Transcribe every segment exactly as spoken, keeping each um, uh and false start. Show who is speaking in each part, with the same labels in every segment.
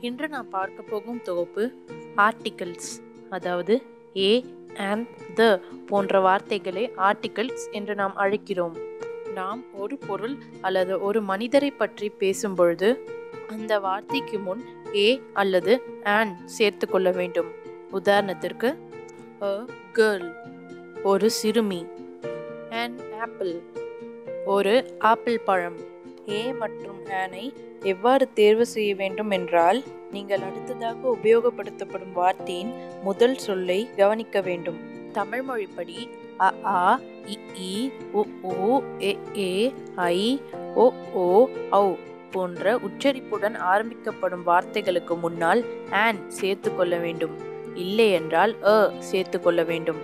Speaker 1: இன்று நாம் பார்க்க போகும் தொகுப்பு ஆர்டிகல்ஸ், அதாவது ஏ அண்ட் த போன்ற வார்த்தைகளை ஆர்டிகல்ஸ் என்று நாம் அழைக்கிறோம். நாம் ஒரு பொருள் அல்லது ஒரு மனிதரை பற்றி பேசும்பொழுது அந்த வார்த்தைக்கு முன் ஏ அல்லது அண்ட் சேர்த்து கொள்ள வேண்டும். உதாரணத்திற்கு a girl, ஒரு சிறுமி; an apple, ஒரு ஆப்பிள் பழம். ஏ மற்றும் ஆனை எவ்வாறு தேர்வு செய்ய வேண்டும் என்றால், நீங்கள் அடுத்ததாக உபயோகப்படுத்தப்படும் வார்த்தையின் முதல் சொல்லை கவனிக்க வேண்டும். தமிழ் மொழிப்படி அ ஆ இ ஈ உ ஊ எ ஏ ஐ ஒ ஓ ஔ போன்ற உச்சரிப்புடன் ஆரம்பிக்கப்படும் வார்த்தைகளுக்கு முன்னால் ஆன் சேர்த்து கொள்ள வேண்டும். இல்லை என்றால் அ சேர்த்து கொள்ள வேண்டும்.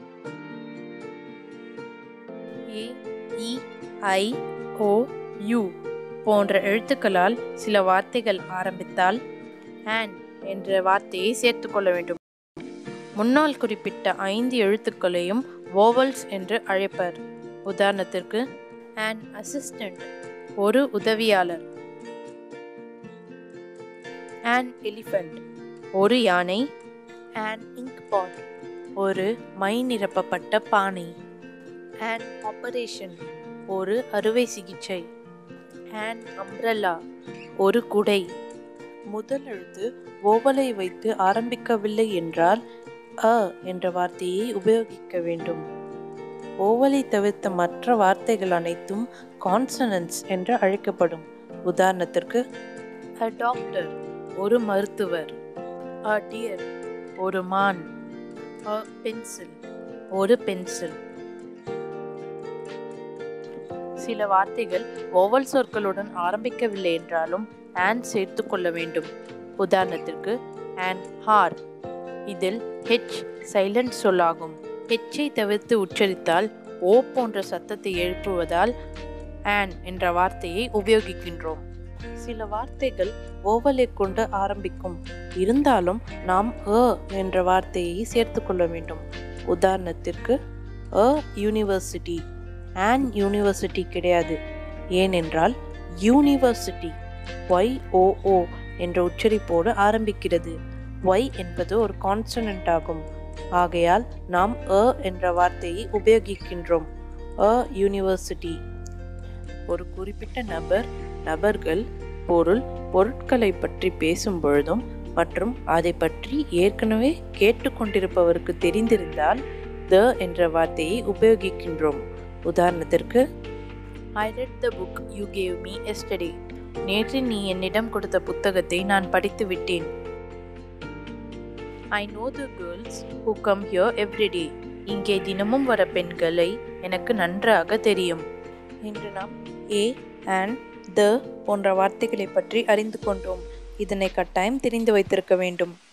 Speaker 1: ஏ இ ஐ ஓ யூ போன்ற எழுத்துக்களால் சில வார்த்தைகள் ஆரம்பித்தால் ஆன் என்ற வார்த்தையை சேர்த்து கொள்ள வேண்டும். முன்னால் குறிப்பிட்ட ஐந்து எழுத்துக்களையும் வோவல்ஸ் என்று அழைப்பர். உதாரணத்திற்கு an assistant, ஒரு உதவியாளர்; an elephant, ஒரு யானை; an ink pot, ஒரு மை நிரப்பப்பட்ட பானை; an operation, ஒரு அறுவை சிகிச்சை; an umbrella, ஒரு குடை. முதல் எழுத்து வோவலை வைத்து ஆரம்பிக்கவில்லை என்றால் அ என்ற வார்த்தையை உபயோகிக்க வேண்டும். ஓவலை தவிர்த்த மற்ற வார்த்தைகள் அனைத்தும் கான்சனன்ட்ஸ் என்று அழைக்கப்படும். உதாரணத்திற்கு a doctor, ஒரு மருத்துவர்; a deer, ஒரு மான்; a pencil, ஒரு பென்சில். சில வார்த்தைகள் ஓவல் சொற்களுடன் ஆரம்பிக்கவில்லை என்றாலும் ஆன் சேர்த்து கொள்ள வேண்டும். உதாரணத்திற்கு an hour, இதில் ஹெச் சைலண்ட் சொல்லாகும். ஹெச்சை தவிர்த்து உச்சரித்தால் ஓ போன்ற சத்தத்தை எழுப்புவதால் ஆன் என்ற வார்த்தையை உபயோகிக்கின்றோம். சில வார்த்தைகள் ஓவலை கொண்டு ஆரம்பிக்கும், இருந்தாலும் நாம் அ என்ற வார்த்தையை சேர்த்து கொள்ள வேண்டும். உதாரணத்திற்கு அ யூனிவர்சிட்டி, ஆன் யூனிவர்சிட்டி கிடையாது. ஏனென்றால் யூனிவர்சிட்டி ஒய் ஓ ஓ என்ற உச்சரிப்போடு ஆரம்பிக்கிறது. ஒய் என்பது ஒரு கான்சனன்ட் ஆகும். ஆகையால் நாம் அ என்ற வார்த்தையை உபயோகிக்கின்றோம். அ யூனிவர்சிட்டி. ஒரு குறிப்பிட்ட நபர், நபர்கள், பொருள், பொருட்களை பற்றி பேசும் பொழுதும் மற்றும் அதை பற்றி ஏற்கனவே கேட்டுக்கொண்டிருப்பவருக்கு தெரிந்திருந்தால் த என்ற வார்த்தையை உபயோகிக்கின்றோம். உதாரணத்திற்கு I read the book you gave me yesterday. நேற்று நீ என்னிடம் கொடுத்த புத்தகத்தை நான் படித்து விட்டேன். I know the girls who come here every day. இங்கே தினமும் வர பெண்களை எனக்கு நன்றாக தெரியும். இன்று நாம் ஏ and த போன்ற வார்த்தைகளை பற்றி அறிந்து கொண்டோம். இதனை கட்டாயம் தெரிந்து வைத்திருக்க வேண்டும்.